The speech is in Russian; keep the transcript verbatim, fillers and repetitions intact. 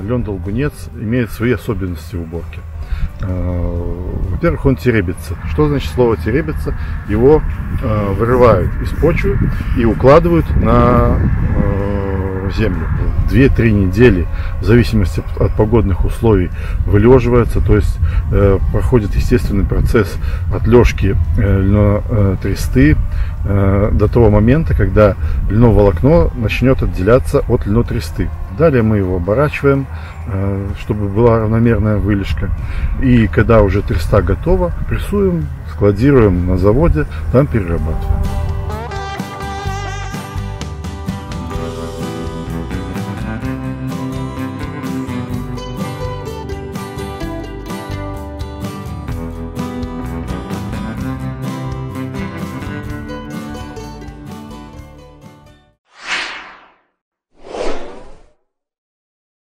лен-долгунец имеет свои особенности в уборке. Во-первых, он теребится. Что значит слово теребится? Его вырывают из почвы и укладывают на землю. две-три недели, в зависимости от погодных условий, вылеживается, то есть э, проходит естественный процесс отлежки э, льнотресты э, до того момента, когда льноволокно начнет отделяться от льнотресты. Далее мы его оборачиваем, э, чтобы была равномерная вылежка. И когда уже треста готова, прессуем, складируем на заводе, там перерабатываем.